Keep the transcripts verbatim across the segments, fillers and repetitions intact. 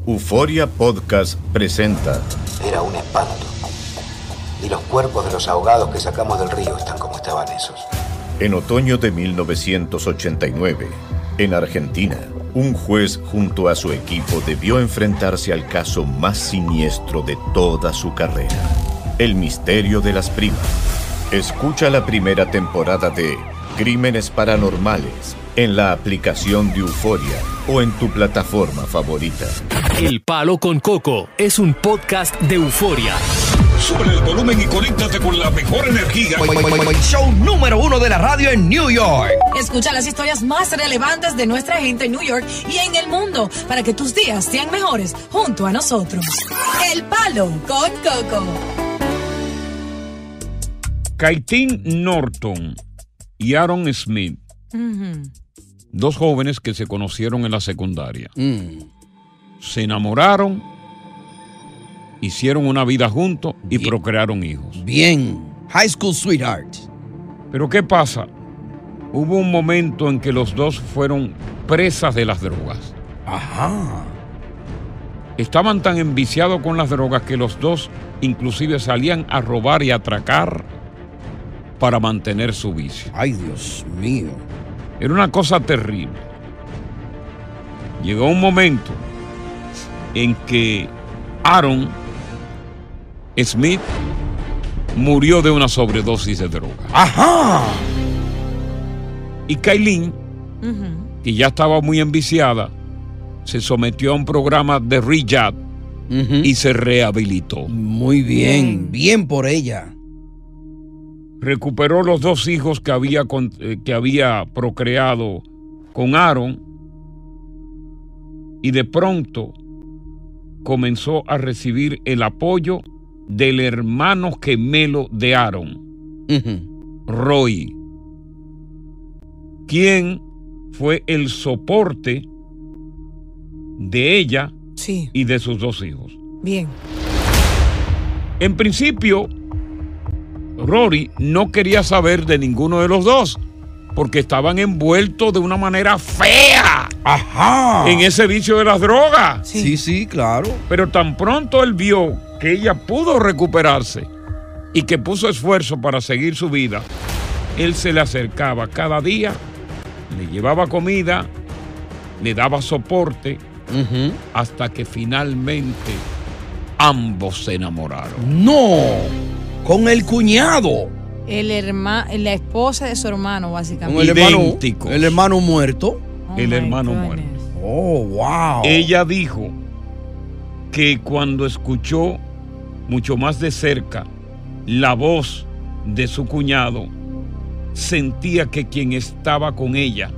Euforia Podcast presenta. Era un espanto. Y los cuerpos de los ahogados que sacamos del río están como estaban esos. En otoño de mil novecientos ochenta y nueve, en Argentina, un juez junto a su equipo debió enfrentarse al caso más siniestro de toda su carrera: el misterio de las primas. Escucha la primera temporada de Crímenes Paranormales en la aplicación de Euforia o en tu plataforma favorita. El Palo con Coco es un podcast de Euforia. Sube el volumen y conéctate con la mejor energía. Show número uno de la radio en New York. Escucha las historias más relevantes de nuestra gente en New York y en el mundo para que tus días sean mejores junto a nosotros. El Palo con Coco. Kaitlyn Norton y Aaron Smith, uh-huh. dos jóvenes que se conocieron en la secundaria. Mm. Se enamoraron, hicieron una vida juntos y Bien. procrearon hijos. Bien, high school sweethearts. Pero ¿qué pasa? Hubo un momento en que los dos fueron presas de las drogas. Ajá. Estaban tan enviciados con las drogas que los dos inclusive salían a robar y atracar para mantener su vicio. Ay, Dios mío. Era una cosa terrible. Llegó un momento en que Aaron Smith murió de una sobredosis de droga. ¡Ajá! Y Kaitlyn, uh-huh. que ya estaba muy enviciada, se sometió a un programa de rehab uh-huh. y se rehabilitó. Muy bien, bien, bien por ella. Recuperó los dos hijos que había, con, eh, que había procreado con Aaron y de pronto comenzó a recibir el apoyo del hermano gemelo de Aaron, uh-huh. Roy, quien fue el soporte de ella sí. y de sus dos hijos. Bien. En principio, Rory no quería saber de ninguno de los dos porque estaban envueltos de una manera fea. Ajá. En ese vicio de las drogas. Sí, sí, sí, claro. Pero tan pronto él vio que ella pudo recuperarse y que puso esfuerzo para seguir su vida, él se le acercaba cada día, le llevaba comida, le daba soporte, uh-huh. hasta que finalmente ambos se enamoraron. ¡No! Con el cuñado. El hermano, la esposa de su hermano, básicamente. Con el hermano, el hermano muerto. Oh, el hermano goodness. muerto. Oh, wow. Ella dijo que cuando escuchó mucho más de cerca la voz de su cuñado, sentía que quien estaba con ella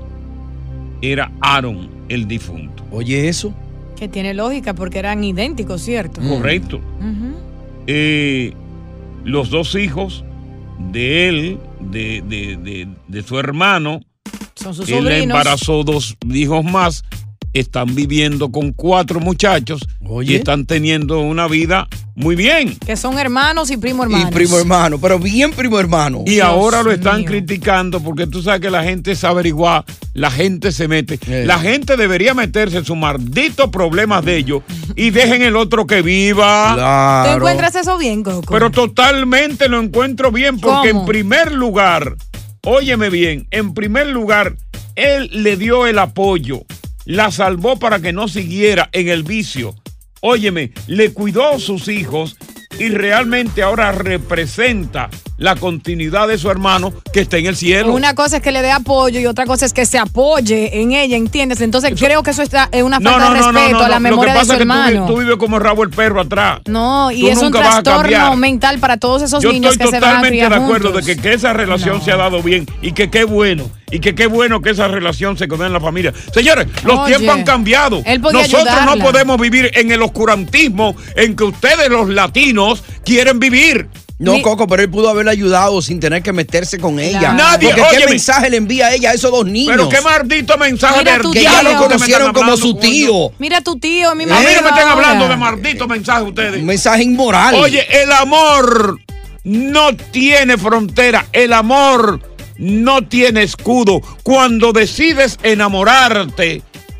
era Aaron, el difunto. Oye, eso. Que tiene lógica porque eran idénticos, ¿cierto? Correcto. Uh-huh. Eh, los dos hijos de él, de, de, de, de su hermano, son sus él sobrinos. le embarazó dos hijos más, están viviendo con cuatro muchachos. Oye. Y están teniendo una vida muy bien. Que son hermanos y primo hermanos. Y primo hermano, pero bien primo hermano. Y Dios ahora lo están mío. criticando porque tú sabes que la gente sabe averiguar, la gente se mete. Eh. La gente debería meterse en sus malditos problemas de ellos y dejen el otro que viva. Claro. ¿Tú encuentras eso bien, Coco? Pero totalmente lo encuentro bien porque ¿Cómo? En primer lugar, óyeme bien, en primer lugar, él le dio el apoyo, la salvó para que no siguiera en el vicio. Óyeme, le cuidó a sus hijos y realmente ahora representa la continuidad de su hermano que está en el cielo. Una cosa es que le dé apoyo y otra cosa es que se apoye en ella, ¿entiendes? Entonces eso, creo que eso está, es una falta no, no, de respeto no, no, no, a la memoria de su hermano. Lo que pasa es que tú, tú vives como el rabo el perro atrás. No, y tú es un trastorno mental para todos esos Yo niños que se van a criar juntos. Yo estoy totalmente de acuerdo de que, que esa relación no. se ha dado bien y que qué bueno. Y que qué bueno que esa relación se quede en la familia. Señores, los Oye, tiempos han cambiado. Nosotros ayudarla. no podemos vivir en el oscurantismo en que ustedes, los latinos, quieren vivir. No, Coco, pero él pudo haberle ayudado sin tener que meterse con ella. Claro. Nadie, Porque óyeme, ¿qué mensaje le envía a ella a esos dos niños? Pero qué maldito mensaje Mira de tu Que tío. ya lo Ustedes conocieron como su tío. Mira tu tío, mi A mamá. mí no me están hablando de maldito mensaje ustedes. Un mensaje inmoral. Oye, el amor no tiene frontera. El amor no tiene escudo. Cuando decides enamorarte,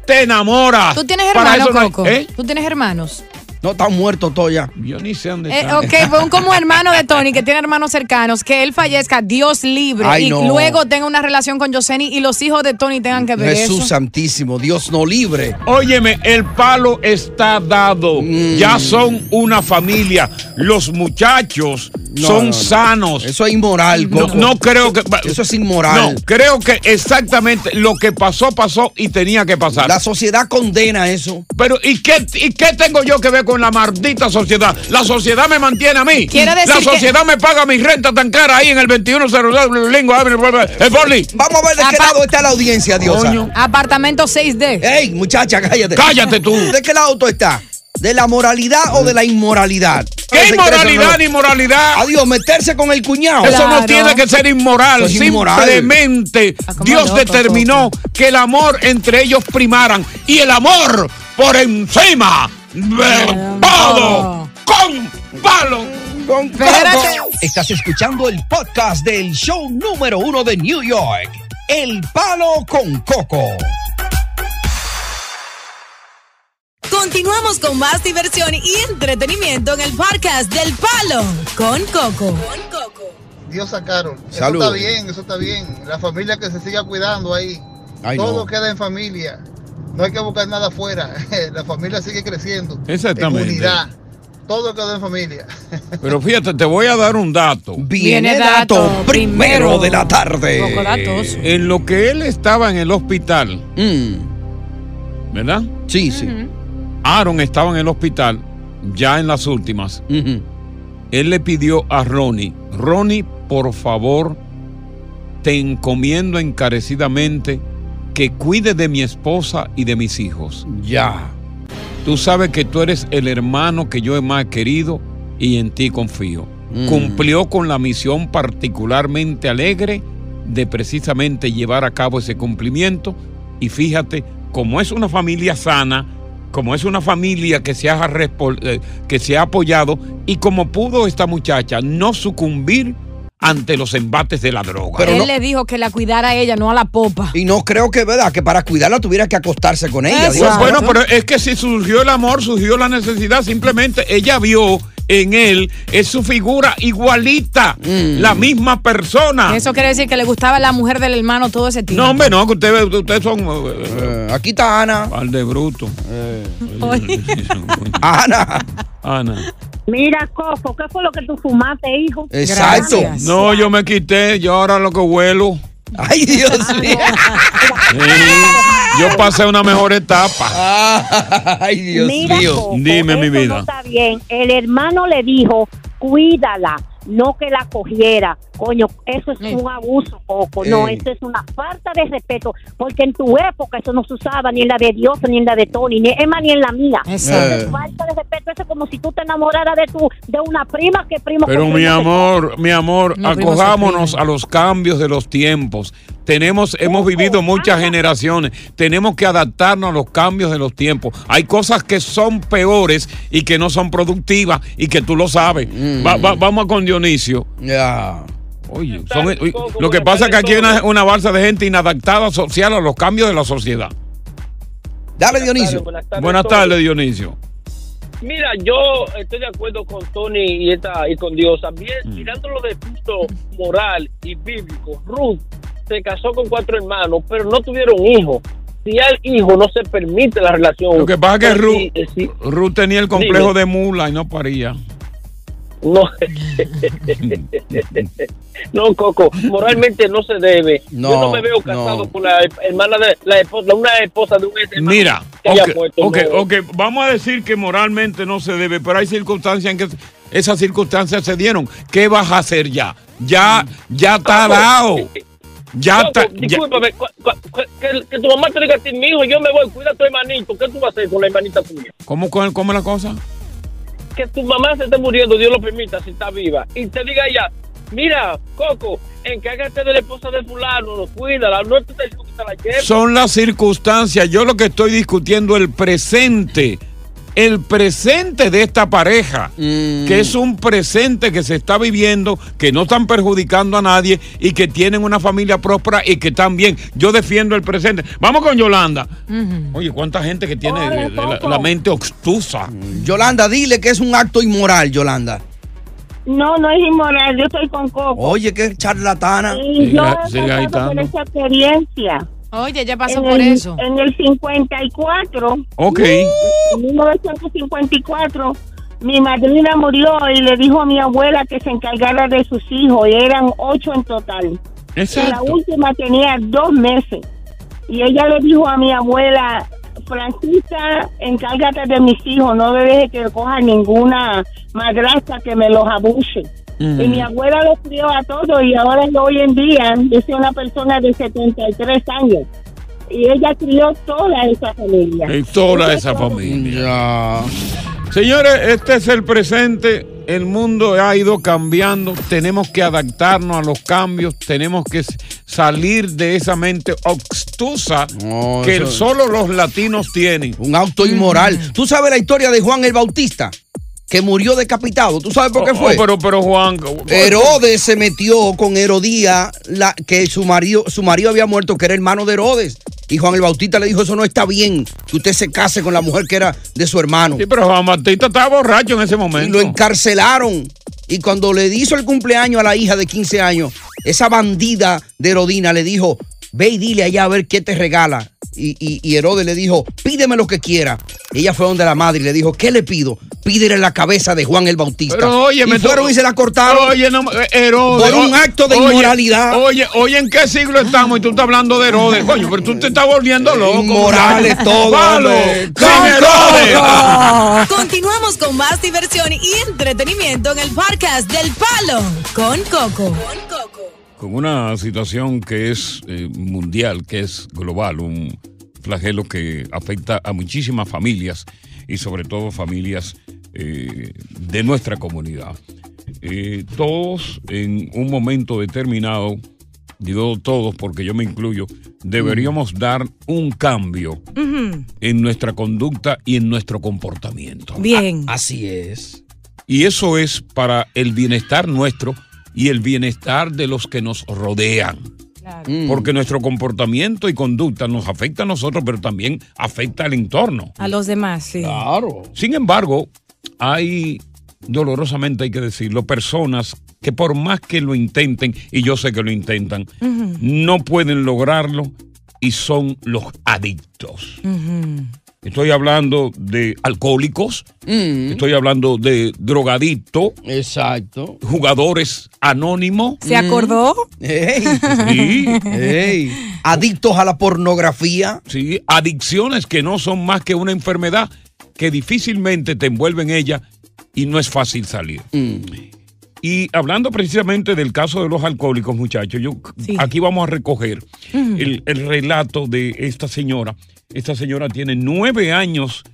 te enamoras. ¿Tú tienes Para hermanos, eso no hay- Coco? ¿Eh? ¿Tú tienes hermanos? No, están muertos todos ya. Yo ni sé dónde Eh, están. ok, fue un como hermano de Tony que tiene hermanos cercanos, que él fallezca, Dios libre, Ay, y no. luego tenga una relación con Yoseni y los hijos de Tony tengan que ver Jesús eso. santísimo, Dios no libre. Óyeme, el palo está dado. Mm. Ya son una familia. Los muchachos No, son no, no. sanos. Eso es inmoral, No, Coco. no creo que. Eso es inmoral. No, creo que exactamente lo que pasó, pasó y tenía que pasar. La sociedad condena eso. Pero, ¿y qué, ¿y qué tengo yo que ver con la maldita sociedad? La sociedad me mantiene a mí. Quiere decir la que- sociedad me paga mi renta tan cara ahí en el veintiuno cero dos Lingo Avenue. El Forli. Vamos a ver de qué Apa- lado está la audiencia, Diosa. Coño. Apartamento seis D. Ey, muchacha, cállate. Cállate tú. ¿De qué lado tú estás? ¿De la moralidad o de la inmoralidad? ¿Qué Ese inmoralidad creso, ni moralidad? no. Adiós, meterse con el cuñado. Eso Claro. no tiene que ser inmoral. Eso es inmoral. Simplemente Ah, ¿cómo Dios loco, determinó Coco? que el amor entre ellos primaran y el amor por encima de todo con palo. Con Espérate. Coco. Estás escuchando el podcast del show número uno de New York, El Palo con Coco. Continuamos con más diversión y entretenimiento en el podcast del Palo con Coco. Diosa Carol, Salud. eso está bien, eso está bien. La familia que se siga cuidando ahí. Ay, Todo no. queda en familia. No hay que buscar nada afuera. La familia sigue creciendo. Exactamente. En unidad. Todo queda en familia. Pero fíjate, te voy a dar un dato. Viene Viene dato dato primero primero. de la tarde. Poco datos. En lo que él estaba en el hospital, Mm, ¿verdad? sí, sí. Aaron estaba en el hospital, ya en las últimas. Ujú. Él le pidió a Ronnie, Ronnie, por favor, te encomiendo encarecidamente que cuide de mi esposa y de mis hijos. Ya. Tú sabes que tú eres el hermano que yo he más querido y en ti confío. Mm. Cumplió con la misión particularmente alegre de precisamente llevar a cabo ese cumplimiento. Y fíjate, como es una familia sana, como es una familia que se ha, respo- eh, que se ha apoyado y como pudo esta muchacha no sucumbir ante los embates de la droga. Pero Él no- le dijo que la cuidara a ella, no a la popa. Y no creo que, ¿verdad? Que para cuidarla tuviera que acostarse con ella. Eso. Diosa. Bueno, pero es que si surgió el amor, surgió la necesidad, simplemente ella vio en él, es su figura igualita, Mm. la misma persona. Eso quiere decir que le gustaba la mujer del hermano todo ese tiempo. No, hombre, no, que ustedes, ustedes son... Eh, aquí está Ana. Par de bruto. Oye. Ana. Ana. Mira, Coco, ¿qué fue lo que tú fumaste, hijo? Exacto. Gracias. No, yo me quité, yo ahora lo que huelo. Ay, Dios mío. Sí, yo pasé una mejor etapa. Ay, Dios Mira, mío. Coco, Dime, mi eso vida. No está bien. El hermano le dijo, cuídala, no que la cogiera. Coño, eso es Sí. un abuso, Coco. No, Ey. eso es una falta de respeto. Porque en tu época eso no se usaba ni en la de Dios, ni en la de Tony, ni, es más, ni en la mía. Exacto. Eh. Falta de respeto, eso es como si tú te enamoraras de tu, de una prima que primo Pero con mi primo se- amor, mi amor, No, primo, acojámonos se primo. a los cambios de los tiempos. Tenemos, hemos vivido muchas generaciones. Tenemos que adaptarnos a los cambios de los tiempos. Hay cosas que son peores y que no son productivas y que tú lo sabes. Mm. Va- va- vamos con Dionisio. Ya. Oye, son- oye, lo que pasa es que aquí hay una, una balsa de gente inadaptada social a los cambios de la sociedad. Dale, Dionisio. Buenas tardes, Dionisio. Mira, yo estoy de acuerdo con Tony y esta y con Dios. También, Mm. mirándolo de punto moral y bíblico, Ruth se casó con cuatro hermanos, pero no tuvieron hijos. Si hay hijos, no se permite la relación. Lo que pasa es que Pero Ruth, si- eh, si- Ruth tenía el complejo Dime. de mula y no paría. no, no, Coco, moralmente no se debe. No, yo no me veo casado no. con la hermana de la esposa, una esposa de un ex hermano Mira, que haya ok, muerto, ok, no. ok, vamos a decir que moralmente no se debe, pero hay circunstancias en que esas circunstancias se dieron. ¿Qué vas a hacer ya? Ya, ya está dado. Ya Coco, está. ya- discúlpame, cu- cu- cu- que, que tu mamá te diga a ti, mi hijo, yo me voy, cuida a tu hermanito. ¿Qué tú vas a hacer con la hermanita tuya? ¿Cómo, cómo, cómo es la cosa? Que tu mamá se esté muriendo, Dios lo permita, si está viva. Y te diga ella, mira, Coco, encárgate de la esposa de fulano, cuídala, no te digo que te la lleves. Son las circunstancias. Yo lo que estoy discutiendo el presente. el presente de esta pareja, mm. que es un presente que se está viviendo, que no están perjudicando a nadie y que tienen una familia próspera y que están bien. Yo defiendo el presente. Vamos con Yolanda. Uh-huh. Oye, cuánta gente que tiene Hola, la, la mente obtusa. Yolanda, dile que es un acto inmoral, Yolanda. No, no es inmoral, yo estoy con Coco. Oye, qué charlatana. Y yo he pasado por esa experiencia. Oye, ya pasó en por el, eso. En el cincuenta y cuatro. Ok. En mil novecientos cincuenta y cuatro, mi madrina murió y le dijo a mi abuela que se encargara de sus hijos. Y eran ocho en total. Exacto. Y la última tenía dos meses. Y ella le dijo a mi abuela, Francisca, encárgate de mis hijos, no me dejes que coja ninguna madrastra que me los abuse. Uh-huh. Y mi abuela los crió a todos y ahora yo hoy en día, yo soy una persona de setenta y tres años y ella crió toda esa familia. Y toda esa familia. Señores, este es el presente. El mundo ha ido cambiando. Tenemos que adaptarnos a los cambios. Tenemos que salir de esa mente obtusa no, que solo los latinos tienen. Un acto inmoral. Mm. ¿Tú sabes la historia de Juan el Bautista? Que murió decapitado. ¿Tú sabes por qué fue? Oh, pero, pero Juan... Herodes se metió con Herodía, la, que su marido, su marido había muerto, que era hermano de Herodes. Y Juan el Bautista le dijo, eso no está bien, que usted se case con la mujer que era de su hermano. Sí, pero Juan Bautista estaba borracho en ese momento. Y lo encarcelaron. Y cuando le hizo el cumpleaños a la hija de quince años, esa bandida de Herodina le dijo, ve y dile allá a ver qué te regala. Y, y, y Herodes le dijo, pídeme lo que quiera. Y ella fue donde la madre y le dijo, ¿qué le pido? Pídele la cabeza de Juan el Bautista. Pero oye, y me fueron to... y se la cortaron. Oye, no, Herodes. Por un acto de oye, inmoralidad. Oye, oye, ¿en qué siglo estamos? Y tú estás hablando de Herodes. Coño, pero tú te estás volviendo loco. Inmorales todo. ¡Palo! ¡Sin Herodes! Continuamos con más diversión y entretenimiento en el podcast del Palo con Coco. Con Coco. Con una situación que es eh, mundial, que es global, un flagelo que afecta a muchísimas familias y sobre todo familias eh, de nuestra comunidad. Eh, todos en un momento determinado, digo todos porque yo me incluyo, deberíamos uh-huh. dar un cambio uh-huh. en nuestra conducta y en nuestro comportamiento. Bien. A- así es. Y eso es para el bienestar nuestro y el bienestar de los que nos rodean. Claro. Porque nuestro comportamiento y conducta nos afecta a nosotros, pero también afecta al entorno. A los demás, sí. Claro. Sin embargo, hay, dolorosamente hay que decirlo, personas que por más que lo intenten, y yo sé que lo intentan, uh-huh. no pueden lograrlo y son los adictos. Uh-huh. Estoy hablando de alcohólicos, mm. estoy hablando de drogadictos. Exacto. Jugadores anónimos. ¿Se acordó? Hey. Sí. Hey. Adictos a la pornografía. Sí, adicciones que no son más que una enfermedad que difícilmente te envuelve en ella y no es fácil salir. Mm. Y hablando precisamente del caso de los alcohólicos, muchachos, yo sí. aquí vamos a recoger mm. el, el relato de esta señora. Esta señora tiene nueve años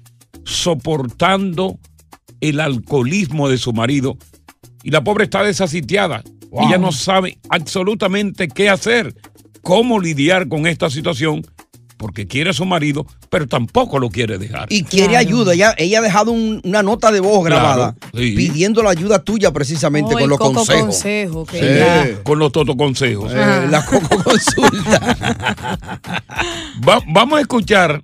soportando el alcoholismo de su marido y la pobre está desasitiada. Wow. Ella no sabe absolutamente qué hacer, cómo lidiar con esta situación, porque quiere a su marido, pero tampoco lo quiere dejar. Y quiere claro. ayuda. Ella, ella ha dejado un, una nota de voz grabada claro, sí. pidiendo la ayuda tuya precisamente oh, con los consejos. Consejo, sí. sí. Con los toto consejos. Eh, la coco consulta. Va, vamos a escuchar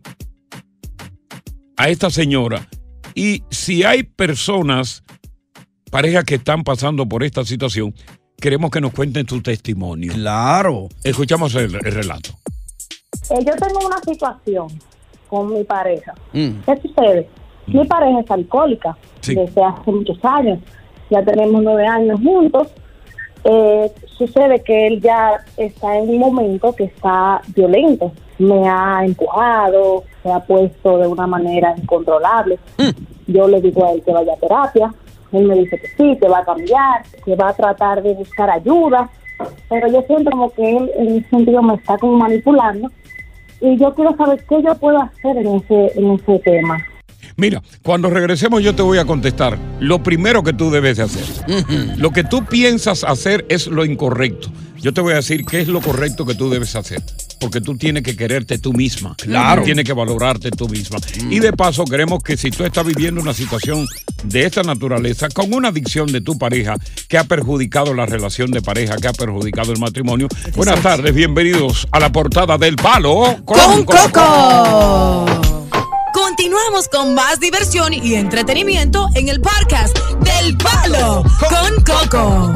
a esta señora y si hay personas, parejas que están pasando por esta situación, queremos que nos cuenten su testimonio. Claro. Escuchamos el, el relato. Eh, yo tengo una situación con mi pareja. Mm. ¿Qué sucede? Mm. Mi pareja es alcohólica sí. desde hace muchos años. Ya tenemos nueve años juntos. Eh, sucede que él ya está en un momento que está violento. Me ha empujado, se ha puesto de una manera incontrolable. Mm. Yo le digo a él que vaya a terapia. Él me dice que sí, que va a cambiar, que va a tratar de buscar ayuda. Pero yo siento como que él en ese sentido me está como manipulando. Y yo quiero saber qué yo puedo hacer en ese, en ese tema. Mira, cuando regresemos yo te voy a contestar lo primero que tú debes de hacer. Uh-huh. Lo que tú piensas hacer es lo incorrecto. Yo te voy a decir qué es lo correcto que tú debes hacer. porque tú tienes que quererte tú misma. Claro. Tú tienes que valorarte tú misma. Mm. Y de paso, queremos que si tú estás viviendo una situación de esta naturaleza, con una adicción de tu pareja que ha perjudicado la relación de pareja, que ha perjudicado el matrimonio, Exacto. buenas tardes, bienvenidos a la portada del Palo con, con Coco. Coco. Continuamos con más diversión y entretenimiento en el podcast del Palo con Coco.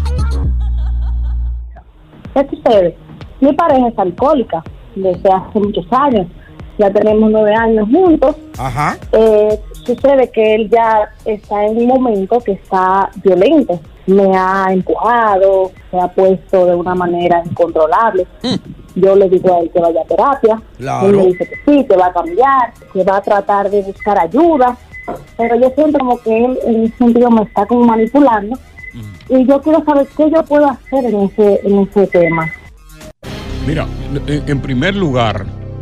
¿Qué sucede? Mi pareja es alcohólica desde hace muchos años. Ya tenemos nueve años juntos. Ajá. Eh, sucede que él ya está en un momento que está violento. Me ha empujado, se ha puesto de una manera incontrolable. Mm. Yo le digo a él que vaya a terapia. Claro. Él me dice que sí, que va a cambiar, que va a tratar de buscar ayuda. Pero yo siento como que él en ese sentido me está como manipulando. Mm. Y yo quiero saber qué yo puedo hacer en ese, en ese tema. Mira, en primer lugar,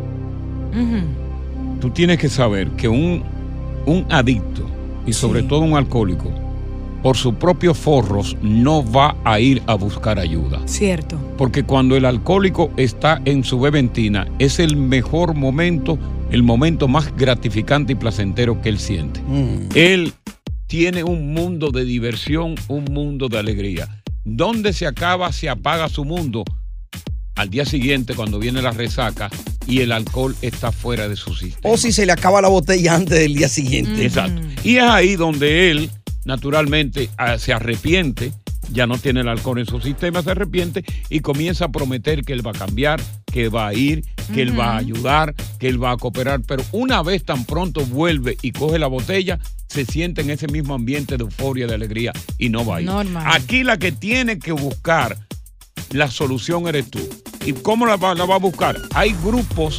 uh-huh. tú tienes que saber que un, un adicto, y sobre sí. todo un alcohólico, por sus propios forros no va a ir a buscar ayuda. Cierto. Porque cuando el alcohólico está en su beventina, es el mejor momento, el momento más gratificante y placentero que él siente. Mm. Él tiene un mundo de diversión, un mundo de alegría. Donde se acaba, se apaga su mundo. Al día siguiente, cuando viene la resaca y el alcohol está fuera de su sistema. O si se le acaba la botella antes del día siguiente. Mm. Exacto. Y es ahí donde él, naturalmente, se arrepiente, ya no tiene el alcohol en su sistema, se arrepiente y comienza a prometer que él va a cambiar, que va a ir, que uh-huh. él va a ayudar, que él va a cooperar. Pero una vez tan pronto vuelve y coge la botella, se siente en ese mismo ambiente de euforia, de alegría y no va a ir. Normal. Aquí la que tiene que buscar la solución eres tú. ¿Y cómo la va, la va a buscar? Hay grupos,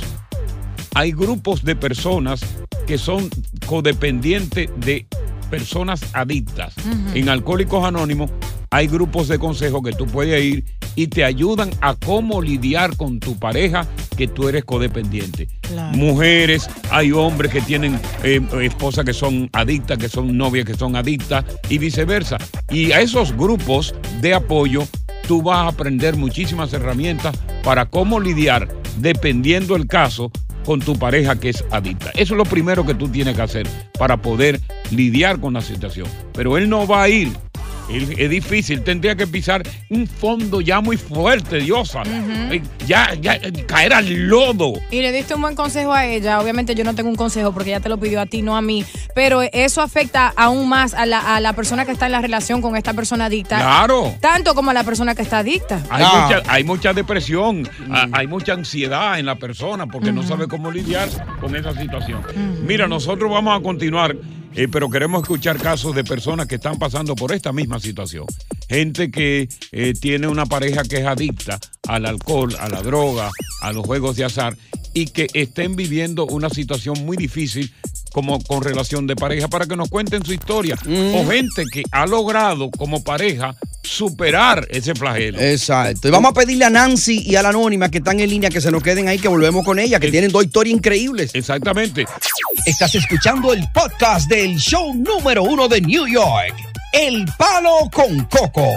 hay grupos de personas que son codependientes de personas adictas. Uh-huh. En Alcohólicos Anónimos hay grupos de consejo que tú puedes ir y te ayudan a cómo lidiar con tu pareja que tú eres codependiente. Claro. Mujeres, hay hombres que tienen eh, esposas que son adictas, que son novias que son adictas y viceversa. Y a esos grupos de apoyo tú vas a aprender muchísimas herramientas para cómo lidiar, dependiendo el caso, con tu pareja que es adicta. Eso es lo primero que tú tienes que hacer para poder lidiar con la situación. Pero él no va a ir. Él, es difícil, tendría que pisar un fondo ya muy fuerte, Diosa. Uh-huh. Ya, ya, caer al lodo. Y le diste un buen consejo a ella. Obviamente yo no tengo un consejo porque ella te lo pidió a ti, no a mí. Pero eso afecta aún más a la, a la persona que está en la relación con esta persona adicta. Claro. Tanto como a la persona que está adicta. Hay, ah. mucha, hay mucha depresión, mm. a, hay mucha ansiedad en la persona porque uh-huh. no sabe cómo lidiar con esa situación. Uh-huh. Mira, nosotros vamos a continuar. Eh, pero queremos escuchar casos de personas que están pasando por esta misma situación. Gente que eh, tiene una pareja que es adicta al alcohol, a la droga, a los juegos de azar y que estén viviendo una situación muy difícil como con relación de pareja para que nos cuenten su historia. Mm. O gente que ha logrado como pareja superar ese flagelo. Exacto. Y vamos a pedirle a Nancy y a la Anónima que están en línea que se nos queden ahí, que volvemos con ella, que es, tienen dos historias increíbles. Exactamente. Estás escuchando el podcast del show número uno de New York, El Palo con Coco.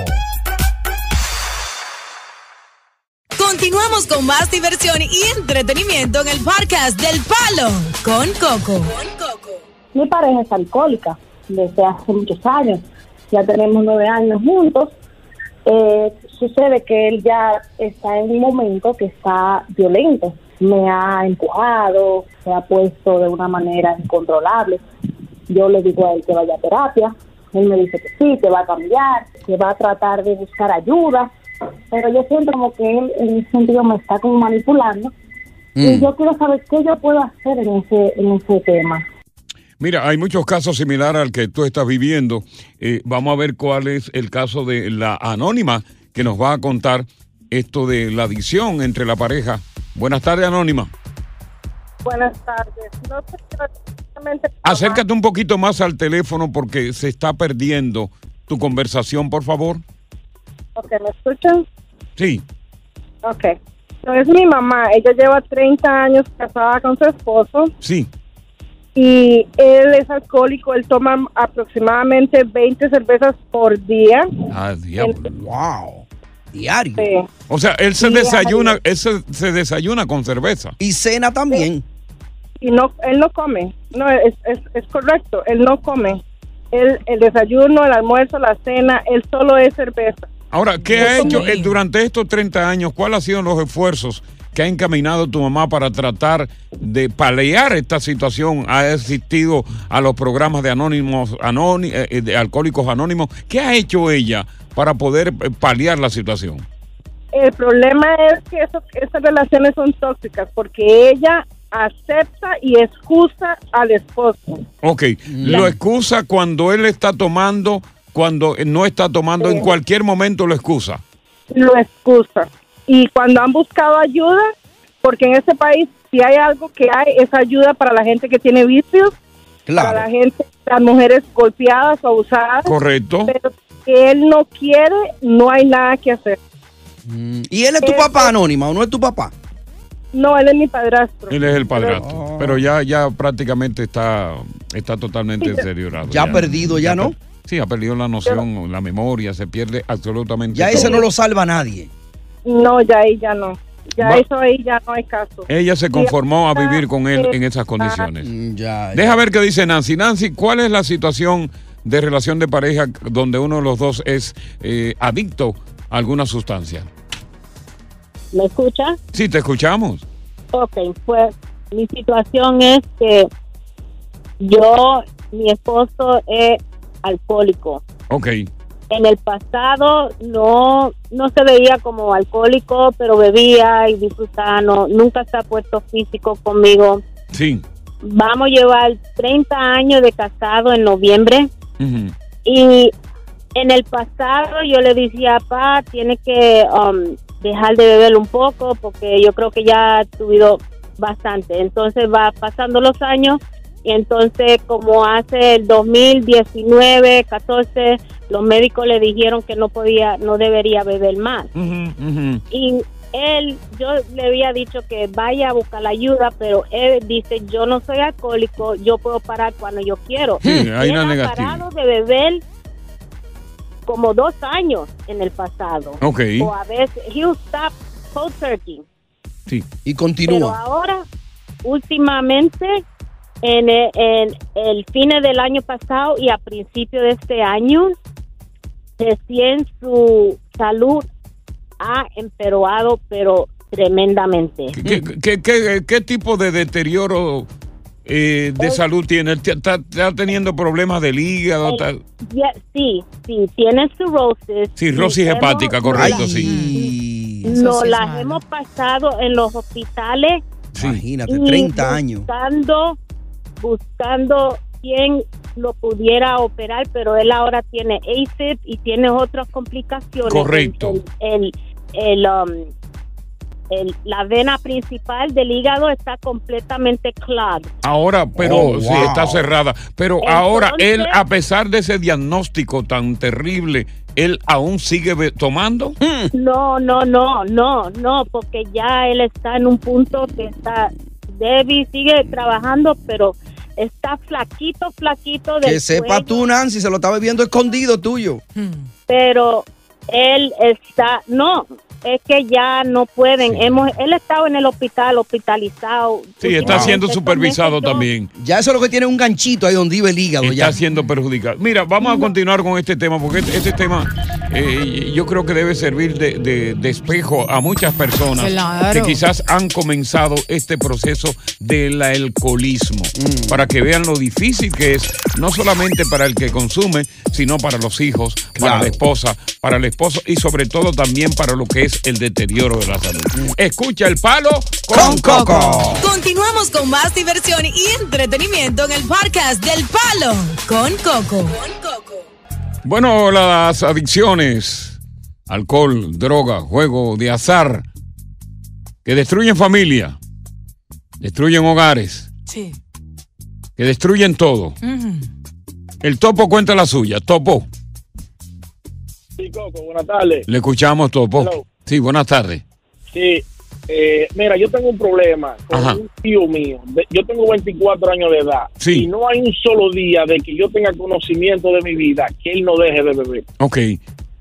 Continuamos con más diversión y entretenimiento en el podcast del Palo con Coco. Mi pareja es alcohólica desde hace muchos años. Ya tenemos nueve años juntos. Eh, sucede que él ya está en un momento que está violento. Me ha empujado, se ha puesto de una manera incontrolable. Yo le digo a él que vaya a terapia. Él me dice que sí, que va a cambiar, que va a tratar de buscar ayuda. Pero yo siento como que él en ese sentido me está como manipulando. Mm. Y yo quiero saber qué yo puedo hacer en ese, en ese tema. Mira, hay muchos casos similares al que tú estás viviendo. Eh, vamos a ver cuál es el caso de la Anónima que nos va a contar esto de la adicción entre la pareja. Buenas tardes, Anónima. Buenas tardes. No sé exactamente... Acércate un poquito más al teléfono porque se está perdiendo tu conversación, por favor. Ok, ¿me escuchan? Sí. Ok. No, es mi mamá. Ella lleva treinta años casada con su esposo. Sí. Y él es alcohólico. Él toma aproximadamente veinte cervezas por día. Ah, diablo. Él, wow. Diario. Sí. O sea, él se Sí, desayuna, él se, se desayuna con cerveza. Y cena también. Y no, él no come. No, es, es, es correcto. Él no come. Él, el desayuno, el almuerzo, la cena, él solo es cerveza. Ahora, ¿qué ha hecho eh, durante estos treinta años? ¿Cuáles han sido los esfuerzos que ha encaminado tu mamá para tratar de paliar esta situación? ¿Ha asistido a los programas de anónimos, anóni- eh, de alcohólicos anónimos? ¿Qué ha hecho ella para poder eh, paliar la situación? El problema es que eso, esas relaciones son tóxicas porque ella acepta y excusa al esposo. Ok, lo excusa cuando él está tomando, cuando no está tomando, Sí. en cualquier momento lo excusa. Lo excusa. Y cuando han buscado ayuda, porque en este país si hay algo que hay es ayuda para la gente que tiene vicios, Claro. para la gente, las mujeres golpeadas o abusadas. Correcto. Pero que él no quiere, no hay nada que hacer. ¿Y él es tu Eso- papá, Anónima, o no es tu papá? No, él es mi padrastro. Él es el padrastro, pero ya ya prácticamente está está totalmente deteriorado. Ya ha perdido, ya, ¿no? per- Sí, ha perdido la noción, la memoria, se pierde absolutamente Ya todo. ese no lo salva nadie. No, ya ahí ya no. Ya Va- eso ahí ya no hay caso. Ella se conformó a vivir con él en esas condiciones. Deja ver qué dice Nancy. Nancy, ¿cuál es la situación de relación de pareja donde uno de los dos es eh, adicto a alguna sustancia? ¿Me escucha? Sí, te escuchamos. Ok, pues mi situación es que yo, mi esposo es alcohólico. Ok. En el pasado no no se veía como alcohólico, pero bebía y disfrutaba, no, nunca se ha puesto físico conmigo. Sí. Vamos a llevar treinta años de casado en noviembre. Ujú. Y en el pasado yo le decía, pa, tiene que um, dejar de beber un poco porque yo creo que ya ha subido bastante. Entonces va pasando los años y entonces como hace el dos mil diecinueve, catorce, los médicos le dijeron que no podía, no debería beber más. Ujú, ujú. Y él, yo le había dicho que vaya a buscar la ayuda, pero él dice, yo no soy alcohólico, yo puedo parar cuando yo quiero. Sí, hay Él una ha negativa. parado de beber como dos años en el pasado. Ok. O a veces, he'll stop cold turkey. Sí. Y Pero continúa. ahora, últimamente, en el, en el fin del año pasado y a principio de este año, recién su salud ha empeorado, pero tremendamente. ¿Qué, qué, qué, qué tipo de deterioro eh, de salud tiene? ¿Está, está- está teniendo problemas del hígado? Está- Ya, sí, sí, tiene cirrosis. cirrosis Y hepática, hemos- correcto, sí. Nos las hemos pasado en los hospitales. Imagínate, y treinta años. Buscando, buscando quién lo pudiera operar, pero él ahora tiene A C E P y tiene otras complicaciones. Correcto. El, el, el, um, el- la vena principal del hígado está completamente clogged. Ahora, pero Oh, sí, wow. está cerrada. Pero Entonces- ahora él, a pesar de ese diagnóstico tan terrible, él aún sigue be- tomando. No, no, no, no, no, porque ya él está en un punto que está, Debbie sigue trabajando, pero está flaquito, flaquito del Que sepa cuello, tú, Nancy, se lo estaba viendo escondido tuyo. pero él está, no, es que ya no pueden, hemos, él ha estado en el hospital, hospitalizado. Sí, está siendo Últimamente, supervisado estos meses también. Ya eso es lo que tiene un ganchito ahí donde iba el hígado. Está ya. siendo perjudicado. Mira, vamos a continuar con este tema, porque este, este tema eh, yo creo que debe servir de, de- de espejo a muchas personas Claro. que quizás han comenzado este proceso del alcoholismo, Mm. para que vean lo difícil que es, no solamente para el que consume, sino para los hijos, para Claro. la esposa, para el esposo y sobre todo también para lo que es el deterioro de la salud. Escucha el palo con, Coco. Continuamos con más diversión y entretenimiento en el podcast del Palo con Coco. Bueno, las adicciones, alcohol, droga, juego de azar, que destruyen familia, destruyen hogares, Sí. que destruyen todo. El Topo cuenta la suya. Topo, Sí, Coco, buenas tardes. le escuchamos, Topo. Hello. Sí, buenas tardes. Sí, eh, mira, yo tengo un problema con Ajá. un tío mío. De- yo tengo veinticuatro años de edad. Sí. Y no hay un solo día de que yo tenga conocimiento de mi vida que él no deje de beber. Ok.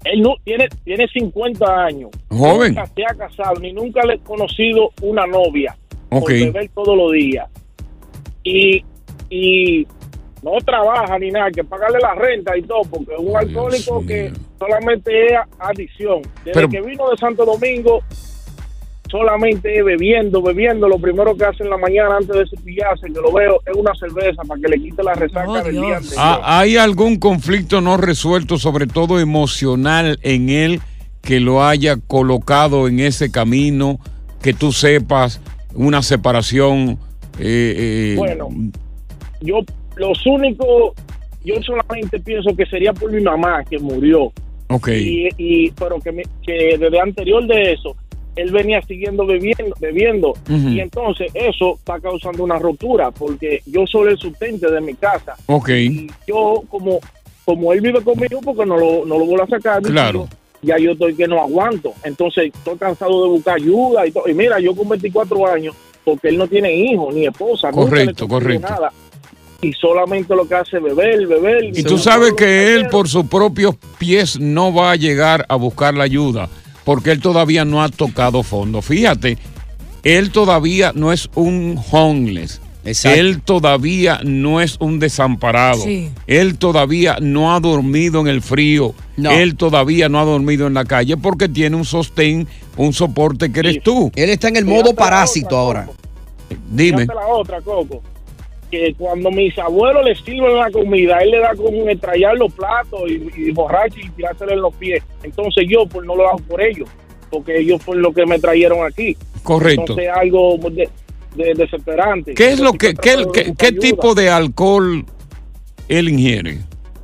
Él no, tiene, tiene cincuenta años. Joven. Nunca se ha casado, ni nunca le he conocido una novia. Ok. Por beber todos los días. Y, y no trabaja ni nada, que pagarle la renta y todo, porque es un Ay, alcohólico que solamente es adicción. Desde Pero- que vino de Santo Domingo, solamente bebiendo, bebiendo. Lo primero que hace en la mañana antes de cepillarse, que lo veo, es una cerveza para que le quite la resaca Oh, del día Dios. anterior. Ah, ¿hay algún conflicto no resuelto, sobre todo emocional, en él que lo haya colocado en ese camino, que tú sepas, una separación? Eh, eh, Bueno, yo los únicos, yo solamente pienso que sería por mi mamá que murió. Ok. Y, y pero que, me- que desde anterior de eso él venía siguiendo bebiendo, bebiendo Ujú. y entonces eso está causando una rotura porque yo soy el sustente de mi casa. Ok. Y yo como como él vive conmigo porque no lo no lo vuelvo a sacar. mi Claro. tío, ya yo estoy que no aguanto. Entonces estoy cansado de buscar ayuda y todo. Y mira, yo con veinticuatro años, porque él no tiene hijos ni esposa, nunca le Correcto, consigo correcto. nada. Y solamente lo que hace es beber, beber. Y tú sabes que él por sus propios pies no va a llegar a buscar la ayuda, porque él todavía no ha tocado fondo. Fíjate, él todavía no es un homeless. Exacto. Él todavía no es un desamparado. Sí. Él todavía no ha dormido en el frío. No. Él todavía no ha dormido en la calle porque tiene un sostén, un soporte que eres tú. Él está en el Fíjate modo la parásito otra, ahora. Coco. Dime. Fíjate la otra, Coco. Que cuando mis abuelos le sirven la comida, él le da con estrellar los platos y, y borracho y tirárselo en los pies. Entonces yo pues no lo hago por ellos, porque ellos fueron los que me trajeron aquí. Correcto. Entonces es algo de, de- desesperante. ¿Qué es lo que, Entonces, qué, yo trato de qué- buscar qué ayuda. tipo de alcohol él ingiere?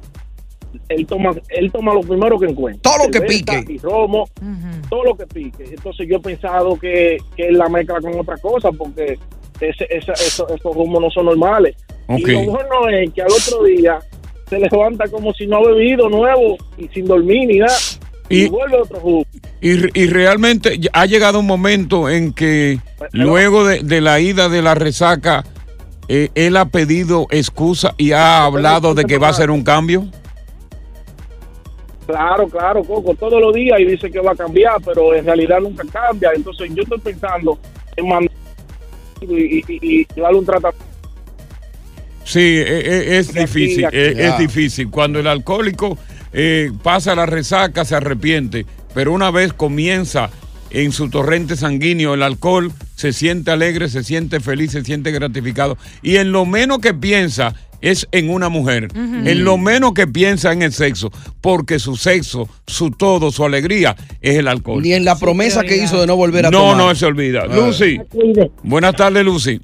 Él toma, él toma lo primero que encuentra. Todo lo que Cerveza pique. Y romo, todo lo que pique. Entonces yo he pensado que, que él la mezcla con otra cosa, porque ese, esa, eso- esos rumos no son normales. Ok. Y lo bueno es que al otro día se levanta como si no ha bebido nuevo y sin dormir ni nada. Y, Y- vuelve otro jugo. Y, y realmente ya ha llegado un momento en que luego de, de la ida de la resaca, eh, él ha pedido excusa y ha hablado de que va a hacer un cambio. Claro, claro, Coco, todos los días y dice que va a cambiar, pero en realidad nunca cambia. Entonces yo estoy pensando en mandar y, y, y- y darle un tratamiento. Sí, eh, eh, es Aquí, difícil, aquí. eh, Ya. es difícil. Cuando el alcohólico eh, pasa la resaca, se arrepiente, pero una vez comienza en su torrente sanguíneo el alcohol, se siente alegre, se siente feliz, se siente gratificado. Y en lo menos que piensa es en una mujer, en lo menos que piensa en el sexo, porque su sexo, su todo, su alegría es el alcohol. Ni en la promesa que hizo de no volver a No, tomar. no se olvida. Ah. Lucy, buenas tardes, Lucy.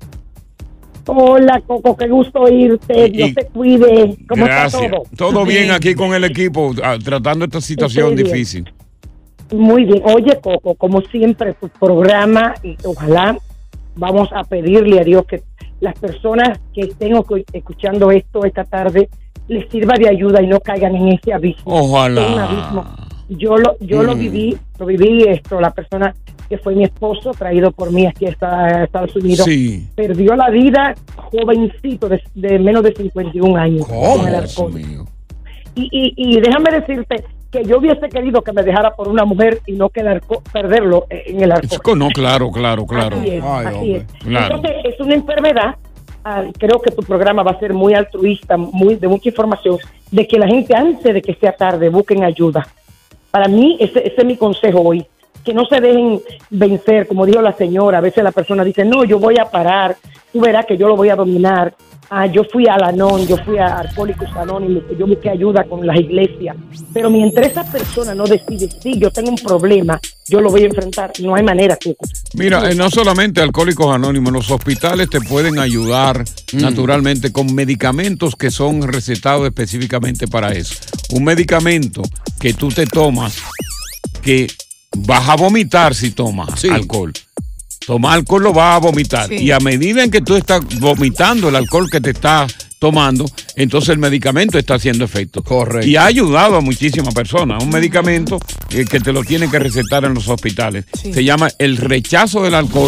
Hola, Coco, qué gusto oírte. Y- Dios te cuide. ¿Cómo Gracias. está todo? Todo bien aquí con el equipo, ah, tratando esta situación Estoy bien. difícil. Muy bien. Oye, Coco, como siempre, tu programa, y ojalá vamos a pedirle a Dios que las personas que estén ocu- escuchando esto esta tarde les sirva de ayuda y no caigan en ese abismo. Ojalá. Es un abismo. Yo lo, yo lo Mm. viví, lo viví esto, la persona que fue mi esposo, traído por mí aquí a esta- a Estados Unidos, Sí. perdió la vida jovencito, de, de menos de cincuenta y un años. con el Dios alcohol. mío. Y, y, y déjame decirte que yo hubiese querido que me dejara por una mujer y no que el arco- perderlo en el alcohol. Chico, no, claro, claro, claro. Así es, Ay, así hombre. es. Claro. Entonces, es una enfermedad. ah, creo que tu programa va a ser muy altruista, muy de mucha información, de que la gente antes de que sea tarde busquen ayuda. Para mí, ese, ese es mi consejo hoy. Que no se dejen vencer, como dijo la señora. A veces la persona dice, no, yo voy a parar, tú verás que yo lo voy a dominar. Ah, yo fui al Anón, yo fui a Alcohólicos Anónimos, yo busqué ayuda con las iglesias. Pero mientras esa persona no decide, sí, yo tengo un problema, yo lo voy a enfrentar, no hay manera, Cuco. Mira, eh, no solamente Alcohólicos Anónimos, los hospitales te pueden ayudar naturalmente con medicamentos que son recetados específicamente para eso. Un medicamento que tú te tomas que vas a vomitar si tomas alcohol. Tomar alcohol lo vas a vomitar. Sí. Y a medida en que tú estás vomitando el alcohol que te estás tomando, entonces el medicamento está haciendo efecto. Correcto. Y ha ayudado a muchísimas personas. Un medicamento eh, que te lo tienen que recetar en los hospitales. Sí. Se llama el rechazo del alcohol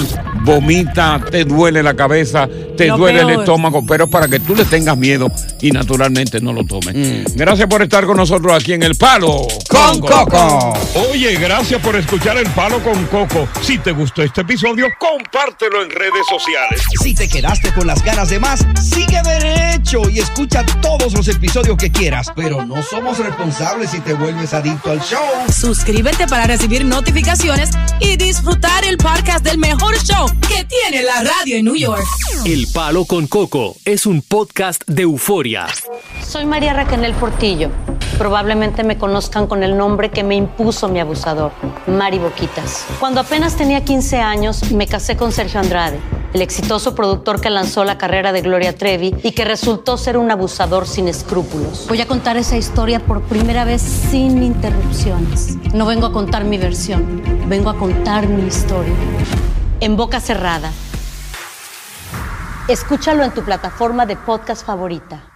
vomita, te duele la cabeza, te Lo duele peor. el estómago, pero para que tú le tengas miedo y naturalmente no lo tomes. Mm. Gracias por estar con nosotros aquí en El Palo Con Coco. Oye, gracias por escuchar El Palo con Coco. Si te gustó este episodio, compártelo en redes sociales. Si te quedaste con las ganas de más, sigue derecho y escucha todos los episodios que quieras. Pero no somos responsables si te vuelves adicto al show. Suscríbete para recibir notificaciones y disfrutar el podcast del mejor show que tiene la radio en New York. El Palo con Coco es un podcast de euforia. Soy María Raquel Portillo. Probablemente me conozcan con el nombre que me impuso mi abusador, Mari Boquitas. Cuando apenas tenía quince años, me casé con Sergio Andrade, el exitoso productor que lanzó la carrera de Gloria Trevi y que resultó ser un abusador sin escrúpulos. Voy a contar esa historia por primera vez sin interrupciones. No vengo a contar mi versión, vengo a contar mi historia. En boca cerrada. Escúchalo en tu plataforma de podcast favorita.